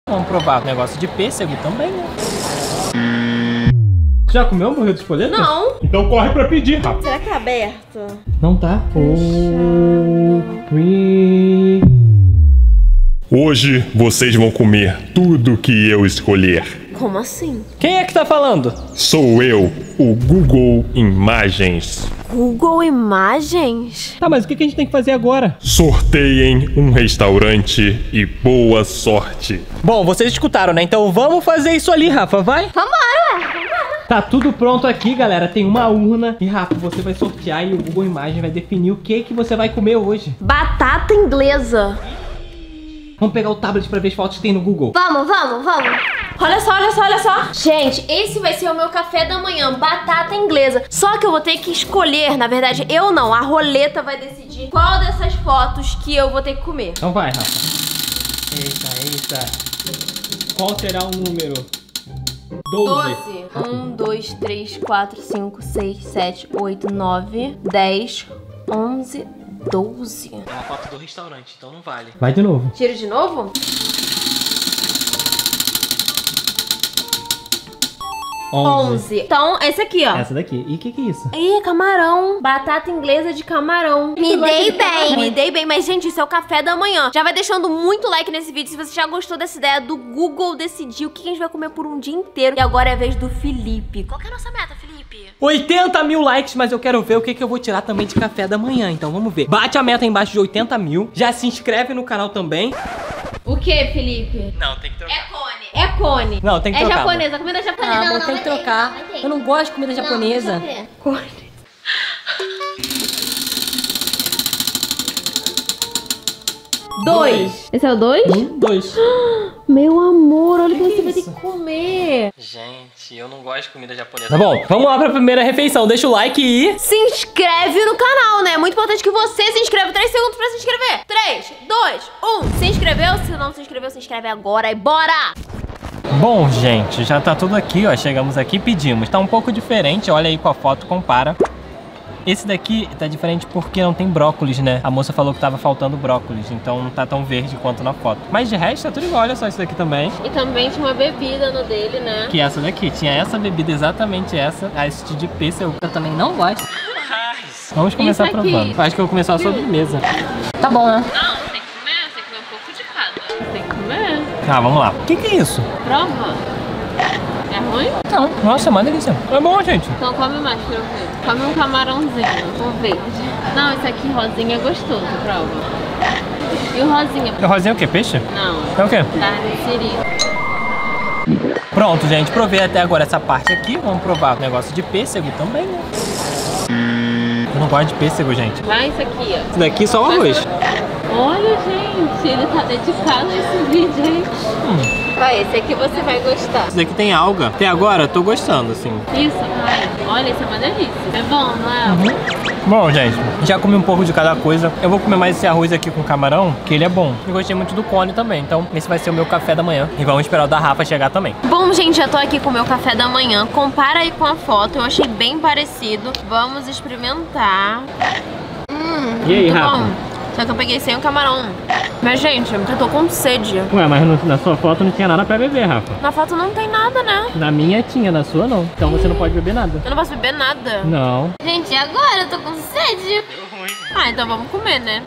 Vamos provar o negócio de pêssego também, né? Já comeu hambúrguer de espoleta? Não. Então corre pra pedir, Rafa. Será que é aberto? Não tá? Hoje vocês vão comer tudo que eu escolher. Como assim? Quem é que tá falando? Sou eu, o Google Imagens. Google Imagens? Tá, mas o que a gente tem que fazer agora? Sorteiem um restaurante e boa sorte. Bom, vocês escutaram, né? Então vamos fazer isso ali, Rafa, vai? Vambora, ué. Tá tudo pronto aqui, galera. Tem uma urna. E, Rafa, você vai sortear e o Google Imagens vai definir o que você vai comer hoje. Batata inglesa. Vamos pegar o tablet pra ver as fotos que tem no Google. Vamos. Olha só. Gente, esse vai ser o meu café da manhã, batata inglesa. Só que eu vou ter que escolher, na verdade, eu não, a roleta vai decidir qual dessas fotos que eu vou ter que comer. Então vai, Rafa. Eita. Qual será o número? 12. 1, 2, 3, 4, 5, 6, 7, 8, 9, 10, 11, 12. É uma foto do restaurante, então não vale. Vai de novo. Tiro de novo? 11. Então, esse aqui, ó. Essa daqui. E o que é isso? Ih, camarão. Batata inglesa de camarão. Me dei bem. Mas, gente, isso é o café da manhã. Já vai deixando muito like nesse vídeo se você já gostou dessa ideia do Google decidir o que a gente vai comer por um dia inteiro. E agora é a vez do Felipe. Qual que é a nossa meta, Felipe? 80 mil likes, mas eu quero ver o que eu vou tirar também de café da manhã. Então vamos ver. Bate a meta aí embaixo de 80 mil. Já se inscreve no canal também. O que, Felipe? Não, tem que trocar. É cone. Não, tem que trocar. É japonesa, comida japonesa. Ah, amor, tem que trocar. Eu não gosto de comida japonesa. Cone. Dois. Esse é o 2? 2. Meu amor, olha o que você vai ter que comer. Gente, eu não gosto de comida japonesa. Tá bom, vamos lá pra primeira refeição. Deixa o like e... Se inscreve no canal, né? É muito importante que você se inscreva. 3 segundos pra se inscrever. 3, 2, 1. Se inscreveu? Se não se inscreveu, se inscreve agora e bora! Bom, gente, já tá tudo aqui, ó. Chegamos aqui e pedimos. Tá um pouco diferente, olha aí com a foto, compara. Esse daqui tá diferente porque não tem brócolis, né? A moça falou que tava faltando brócolis, então não tá tão verde quanto na foto. Mas de resto tá tudo igual, olha só isso daqui também. E também tinha uma bebida no dele, né? Que essa daqui, tinha essa bebida, exatamente essa, a este de pêssego. Eu também não gosto. Vamos começar Isso aqui. provando. Acho que eu vou começar a sobremesa. Tá bom, né? Não, tem que comer um pouco de cada. Tem que comer. Tá, vamos lá. O que é isso? Prova. É ruim? Não, nossa, é uma delícia. É bom, gente. Então come mais pra eu ver. Come um camarãozinho, um verde. Não, esse aqui rosinha é gostoso, prova. E o rosinha? E o rosinha é o quê? Peixe? Não. É o quê? Carne de siri. Pronto, gente. Provei até agora essa parte aqui. Vamos provar o negócio de pêssego também, né? Eu não gosto de pêssego, gente. Vai isso aqui, ó. Isso daqui é só o arroz. Olha, gente, ele tá dedicado a esse vídeo, hein? Vai, esse aqui você vai gostar. Isso daqui tem alga. Até agora eu tô gostando, assim. Isso, vai. Olha, isso é uma delícia. É bom, não é? Bom, gente, já comi um pouco de cada coisa. Eu vou comer mais esse arroz aqui com camarão, que ele é bom. Eu gostei muito do cone também, então esse vai ser o meu café da manhã. E vamos esperar o da Rafa chegar também. Bom, gente, já tô aqui com o meu café da manhã. Compara aí com a foto, eu achei bem parecido. Vamos experimentar. E aí, muito Rafa? bom. Só que eu peguei sem o camarão. Mas, gente, eu tô com sede. Ué, mas na sua foto não tinha nada pra beber, Rafa. Na foto não tem nada, né? Na minha tinha, na sua não. Então você não pode beber nada. Eu não posso beber nada. Não. Gente, e agora? Eu tô com sede. Ah, então vamos comer, né?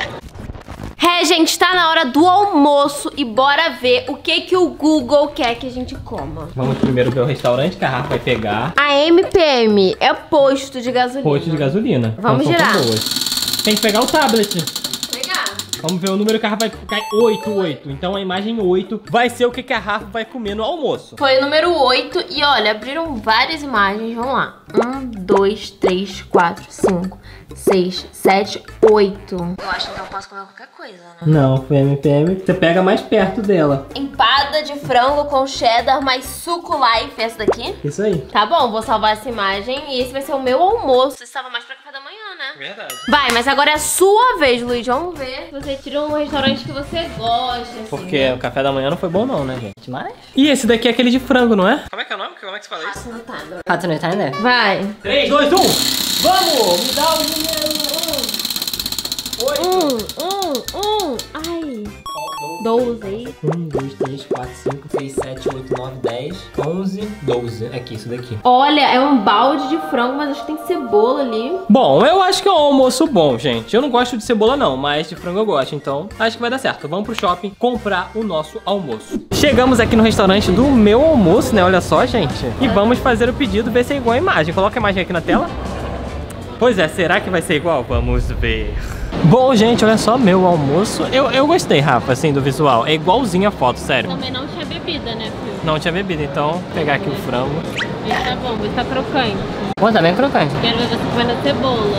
É, gente, tá na hora do almoço e bora ver o que o Google quer que a gente coma. Vamos primeiro ver o restaurante que a Rafa vai pegar. A MPM é posto de gasolina. Posto de gasolina. Vamos Então, são girar. boas. Tem que pegar o tablet. Pegar. Vamos ver o número que a Rafa vai ficar. 8. Então a imagem 8 vai ser o que a Rafa vai comer no almoço. Foi o número 8 e olha, abriram várias imagens. Vamos lá. 1, 2, 3, 4, 5, 6, 7, 8. Eu acho que eu posso comer qualquer coisa, né? Não, foi MPM. Você pega mais perto dela. Empada de frango com cheddar mais suco life. Essa daqui? Isso aí. Tá bom, vou salvar essa imagem e esse vai ser o meu almoço. Você estava mais pra café da manhã, né? Verdade. Vai, mas agora é a sua vez, Luiz. Vamos ver. Você tira um restaurante que você gosta, assim. Porque o café da manhã não foi bom não, né, gente? Mas... E esse daqui é aquele de frango, não é? Como é que é o nome? Como é que se fala isso? Faço notado. Rato no time, né? Vai. 3, 2, 1. Vamos! Me dá o número 8. 1. Ai. 12. 1, 2, 3, 4, 5, 6, 7, 8, 9, 10, 11, 12. Aqui, isso daqui. Olha, é um balde de frango, mas acho que tem cebola ali. Bom, eu acho que é um almoço bom, gente. Eu não gosto de cebola não, mas de frango eu gosto. Então, acho que vai dar certo. Vamos pro shopping comprar o nosso almoço. Chegamos aqui no restaurante do meu almoço, né? Olha só, gente. E vamos fazer o pedido, ver se é igual a imagem. Coloca a imagem aqui na tela. Pois é, será que vai ser igual? Vamos ver. Bom, gente, olha só, meu almoço. Eu gostei, Rafa, assim, do visual. É igualzinho a foto, sério. Também não tinha bebida, né, filho? Não tinha bebida, então vou pegar aqui o frango. Esse tá bom, esse tá crocante. Pô, tá bem crocante. Quero ver você comendo a cebola.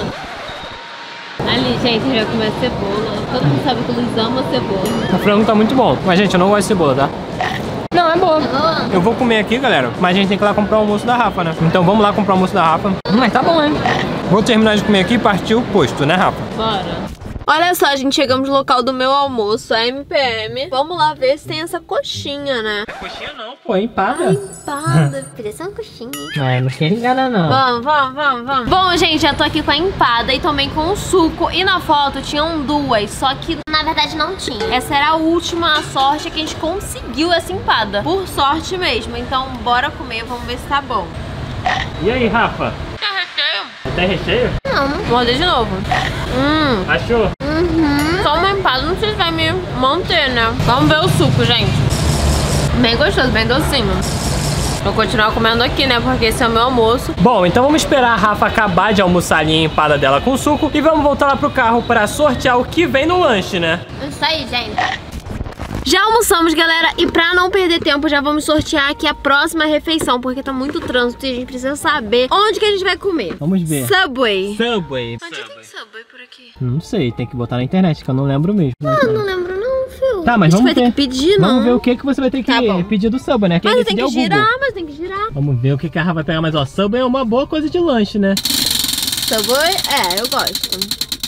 Ali, gente, a gente vai comer a cebola. Todo mundo sabe que o Luiz ama cebola. O frango tá muito bom. Mas, gente, eu não gosto de cebola, tá? Não, é boa. Eu vou comer aqui, galera. Mas a gente tem que ir lá comprar o almoço da Rafa, né? Então vamos lá comprar o almoço da Rafa. Mas tá bom, hein? Vou terminar de comer aqui e partir o posto, né, Rafa? Bora. Olha só, gente, chegamos no local do meu almoço, a MPM. Vamos lá ver se tem essa coxinha, né? Coxinha não, pô, é empada. Empada, podia ser uma coxinha. Ai, não quer enganar, não. Vamos. Bom, gente, já tô aqui com a empada e também com o suco. E na foto tinham duas, só que na verdade não tinha. Essa era a última sorte que a gente conseguiu essa empada. Por sorte mesmo. Então, bora comer, vamos ver se tá bom. E aí, Rafa? Tá recheio? Tem recheio? Não. Vou morder de novo. Achou? Só uma empada, não sei se vai me manter, né? Vamos ver o suco, gente. Bem gostoso, bem docinho. Vou continuar comendo aqui, né? Porque esse é o meu almoço. Bom, então vamos esperar a Rafa acabar de almoçar ali a empada dela com suco e vamos voltar lá pro carro pra sortear o que vem no lanche, né? Isso aí, gente. Já almoçamos, galera, e pra não perder tempo, já vamos sortear aqui a próxima refeição, porque tá muito trânsito e a gente precisa saber onde que a gente vai comer. Vamos ver. Subway. Subway. Onde tem Subway por aqui? Não sei, tem que botar na internet, que eu não lembro mesmo. Não lembro não, filho. Tá, mas a gente vamos vai ver. ter que pedir, não. Vamos ver o que você vai ter que pedir do Subway, né? Quem Mas tem decidir é que o Google. girar, mas tem que girar. Vamos ver o que a Rafa vai pegar, mas ó, Subway é uma boa coisa de lanche, né? Subway, eu gosto.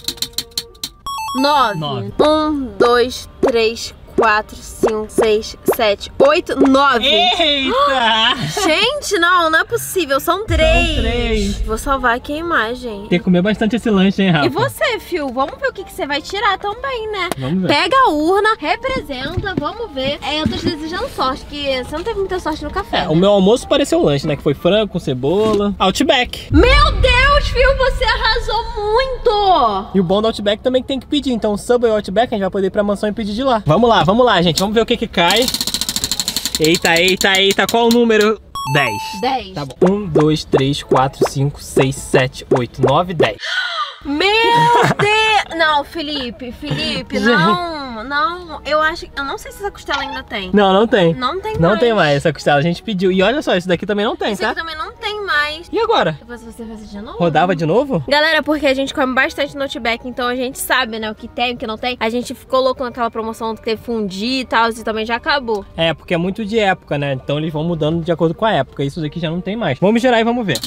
9. 1, 2, 3, 4, 5, 6, 7, 8, 9. Eita! Gente, não é possível. São 3. Vou salvar aqui a imagem. Tem que comer bastante esse lanche, hein, Rafa? E você, Fio? Vamos ver o que você vai tirar também, né? Vamos ver. Pega a urna, representa, vamos ver. Eu tô te desejando sorte, que você não teve muita sorte no café. O meu almoço pareceu um lanche, né? Que foi frango com cebola. Outback. Meu Deus, Fio, você arrasou muito! E o bom do Outback também tem que pedir. Então, o Subway Outback, a gente vai poder ir pra mansão e pedir de lá. Vamos lá, gente. Vamos ver o que cai. Eita. Qual o número? 10. Tá bom. 1, 2, 3, 4, 5, 6, 7, 8, 9, 10. Meu Deus! Não, Felipe, não. Eu não sei se essa costela ainda tem. Não tem. Não tem mais. Não tem mais essa costela, a gente pediu. E olha só, isso daqui também não tem, Esse tá? aqui também não tem mais. E agora? Depois você faz de novo? Rodava de novo? Galera, porque a gente come bastante no Outback, então a gente sabe, né, o que tem, o que não tem. A gente ficou louco naquela promoção que teve fundi e tal, e também já acabou. É, porque é muito de época, né? Então eles vão mudando de acordo com a época. Isso daqui já não tem mais. Vamos girar e vamos ver.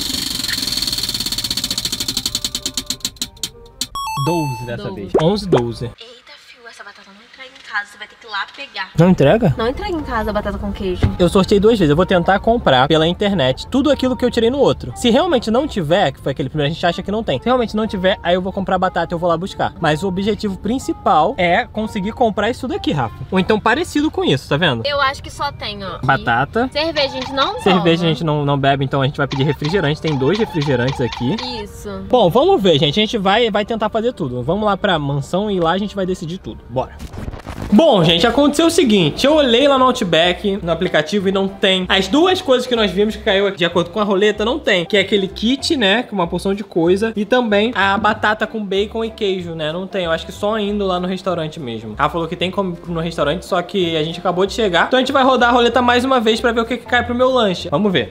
12 dessa vez. 11, 12. Eita, Fio, essa batata não entrega em casa, você vai ter que ir lá pegar. Não entrega? Não entrega em casa a batata com queijo. Eu sorteei 2 vezes. Eu vou tentar comprar pela internet tudo aquilo que eu tirei no outro. Se realmente não tiver, que foi aquele primeiro, a gente acha que não tem. Se realmente não tiver, aí eu vou comprar batata e eu vou lá buscar. Mas o objetivo principal é conseguir comprar isso daqui, Rafa. Ou então parecido com isso, tá vendo? Eu acho que só tem, ó. Batata. Cerveja a gente não toma. Cerveja a gente não bebe, então a gente vai pedir refrigerante. Tem 2 refrigerantes aqui. Isso. Bom, vamos ver, gente. A gente vai tentar fazer tudo. Vamos lá pra mansão e lá a gente vai decidir tudo. Bora. Bom, gente, aconteceu o seguinte. Eu olhei lá no Outback, no aplicativo, e não tem. As 2 coisas que nós vimos que caiu de acordo com a roleta, não tem. Que é aquele kit, né, com uma porção de coisa. E também a batata com bacon e queijo, né, não tem. Eu acho que só indo lá no restaurante mesmo. Ela falou que tem como no restaurante, só que a gente acabou de chegar. Então a gente vai rodar a roleta mais uma vez pra ver o que cai pro meu lanche. Vamos ver.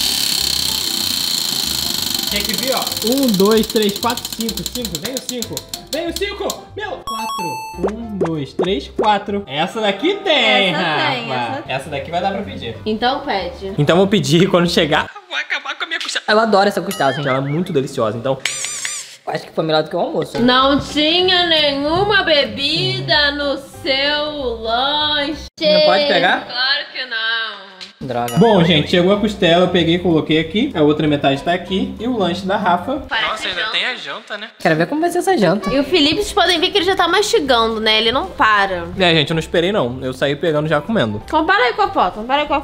Tem que vir, ó. 1, 2, 3, 4, 5. Vem o 5. Vem o 5. Meu, 4. 1, 2, 3, 4. Essa daqui tem, Rafa. Essa daqui vai dar pra pedir. Então pede. Então vou pedir quando chegar. Vai acabar com a minha costela. Eu adoro essa costela, gente. Ela é muito deliciosa, então... Acho que foi melhor do que o almoço. Não tinha nenhuma bebida no seu lanche. Não pode pegar? Claro que não. droga. Bom, gente, chegou a costela, eu peguei e coloquei aqui. A outra metade tá aqui. E o lanche da Rafa. Nossa, ainda tem a janta, né? Quero ver como vai ser essa janta. E o Felipe, vocês podem ver que ele já tá mastigando, né? Ele não para. Gente, eu não esperei não. Eu saí pegando já comendo. Compara aí com a foto,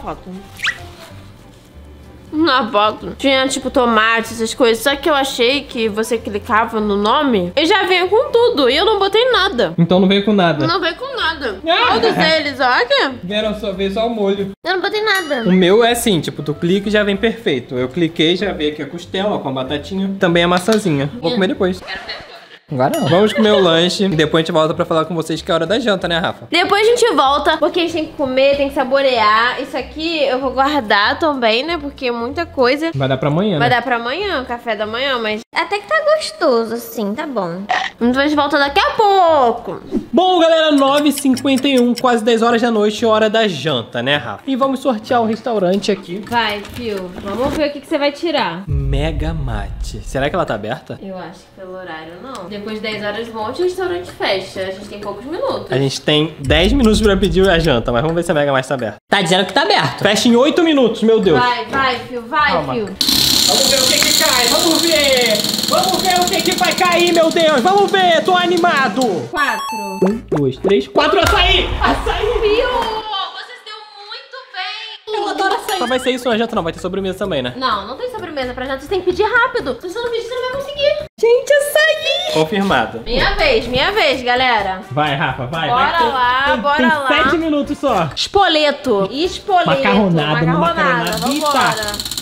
Na foto tinha tipo tomate, essas coisas. Só que eu achei que você clicava no nome e já veio com tudo. E eu não botei nada. Então não veio com nada. Não veio com nada. Todos eles, ó, aqui. Veio só o molho. Eu não botei nada. O meu é assim, tipo, tu clica e já vem perfeito. Eu cliquei, já veio aqui a costela com a batatinha. Também a maçãzinha. Vou comer depois. Agora não. Vamos comer o lanche e depois a gente volta pra falar com vocês que é a hora da janta, né, Rafa? Depois a gente volta, porque a gente tem que comer, tem que saborear. Isso aqui eu vou guardar também, né? Porque é muita coisa. Vai dar pra amanhã, Vai né? dar pra amanhã, café da manhã, mas até que tá gostoso, assim, tá bom. Então a gente volta daqui a pouco. Bom, galera, 9h51, quase 10 horas da noite, hora da janta, né, Rafa? E vamos sortear o restaurante aqui. Vai, Fio. Vamos ver o que você vai tirar. Mega Mate. Será que ela tá aberta? Eu acho que pelo horário não. Depois de 10 horas, um monte de restaurante fecha. A gente tem poucos minutos. A gente tem 10 minutos pra pedir a janta, mas vamos ver se a Mega Mate tá aberta. Tá dizendo que tá aberto. Fecha em 8 minutos, meu Deus. Vai, Fio. Vai, Calma. Fio. Vamos ver o que cai, vamos ver. Vamos ver o que vai cair, meu Deus. Vamos ver, tô animado. 4. 1, 2, 3, 4, açaí. Açaí. Fio, você se deu muito bem. Eu adoro açaí. Só vai ser isso na janta, não. Vai ter sobremesa também, né? Não tem sobremesa pra janta. Você tem que pedir rápido. Se você não pedir, você não vai conseguir. Gente, açaí. Confirmado. Minha vez, galera. Vai, Rafa, vai. Bora lá, bora lá. Tem 7 minutos só. Espoleto. Macarronada, macarronadita. Vambora.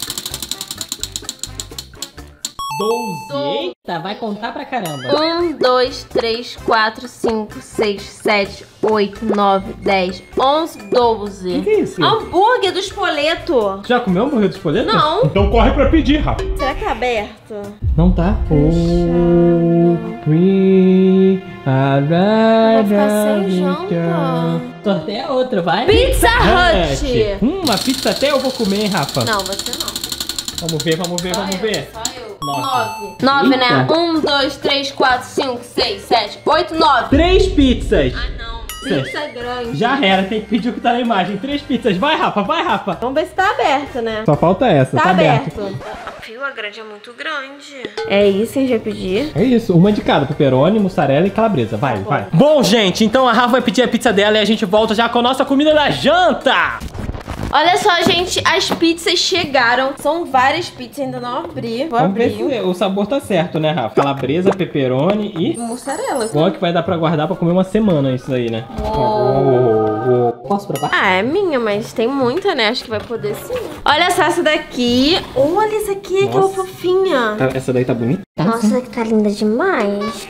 12. Eita, vai contar pra caramba. 1, 2, 3, 4, 5, 6, 7, 8, 9, 10, 11, 12. Que é isso? Hambúrguer do espoleto. Já comeu hambúrguer de espoleto? Não. Então corre pra pedir, Rafa. Será que é aberto? Não tá. Vai ficar sem janta. Sorteia outro, vai. Pizza Hut. Uma pizza até eu vou comer, hein, Rafa? Não, você não. Vamos ver, vamos ver, vamos ver. Só eu. 9. 9, né? Eita. 1, 2, 3, 4, 5, 6, 7, 8, 9. 3 pizzas. Ah, não. Pizza grande. Já era, tem que pedir o que tá na imagem. 3 pizzas. Vai, Rafa, vai, Rafa. Vamos ver se tá aberto, né? Só falta essa, Tá aberto. Fio, a grande é muito grande. É isso, a gente vai pedir. É isso, uma de cada, pepperoni, mussarela e calabresa. Vai, vai. Bom, gente, então a Rafa vai pedir a pizza dela e a gente volta já com a nossa comida da janta. Olha só, gente, as pizzas chegaram. São várias pizzas, ainda não abri. Vou Vamos ver abrir. se o sabor tá certo, né, Rafa? Calabresa, pepperoni e... Mussarela. Bom é que vai dar pra guardar pra comer uma semana isso aí, né? Posso provar? Ah, é minha, mas tem muita, né? Acho que vai poder sim. Olha só essa daqui. Olha essa aqui, que Nossa. fofinha. Essa daí tá bonita? Nossa, essa aqui tá linda demais.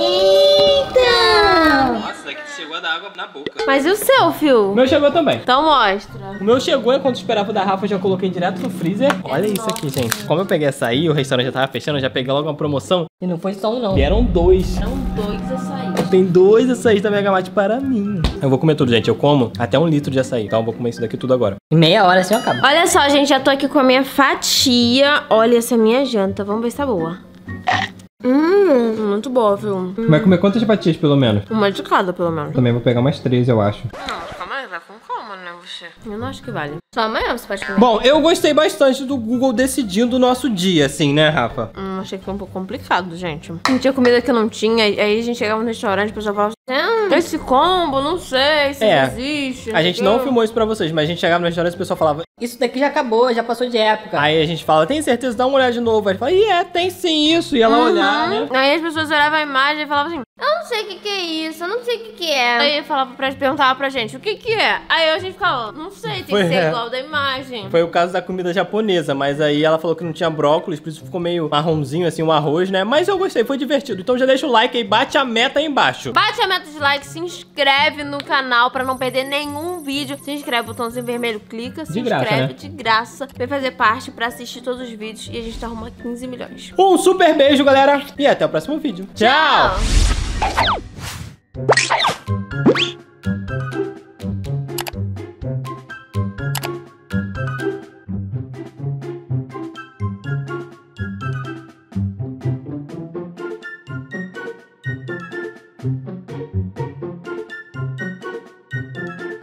Nossa, essa daqui chegou a dar água na boca. Mas e o seu, Fio? O meu chegou também. Então mostra. O meu chegou enquanto esperava o da Rafa, eu já coloquei direto no freezer. Olha isso aqui, gente. Como eu peguei açaí, o restaurante já tava fechando, eu já peguei logo uma promoção. E não foi só um, não. E eram 2. São 2 açaí. Tem 2 açaí da Mega Mate para mim. Eu vou comer tudo, gente. Eu como até 1 litro de açaí. Então eu vou comer isso daqui tudo agora. Em meia hora assim eu acabo. Olha só, gente, já tô aqui com a minha fatia. Olha essa minha janta. Vamos ver se tá boa. Muito boa, viu? Vai comer quantas fatias, pelo menos? Uma de cada, pelo menos. Também vou pegar mais 3, eu acho. Não, calma aí, vai com calma, né, você? Eu não acho que vale. Só amanhã você pode comer. Bom, eu gostei bastante do Google decidindo o nosso dia, assim, né, Rafa? Achei que foi um pouco complicado, gente. Não tinha comida que eu não tinha. Aí a gente chegava no restaurante e o pessoal falava assim, esse combo, não sei se existe. A gente não filmou isso pra vocês, mas a gente chegava no restaurante e o pessoal falava... Isso daqui já acabou, já passou de época. Aí a gente fala, tem certeza? Dá uma olhada de novo. Aí a gente fala, tem sim isso. E ela olhar, né? Aí as pessoas olhavam a imagem e falavam assim, eu não sei o que é isso, eu não sei o que é. Aí perguntava pra gente, o que é? Aí a gente ficava, não sei, tem que ser igual da imagem. Foi o caso da comida japonesa, mas aí ela falou que não tinha brócolis, por isso ficou meio marronzinho, assim, um arroz, né? Mas eu gostei, foi divertido. Então já deixa o like aí, bate a meta aí embaixo. Bate a meta de like, se inscreve no canal pra não perder nenhum vídeo. Se inscreve, botãozinho vermelho, clica, se inscreve de graça. Vem fazer parte pra assistir todos os vídeos e a gente tá arrumando 15 milhões. Um super beijo, galera, e até o próximo vídeo. Tchau!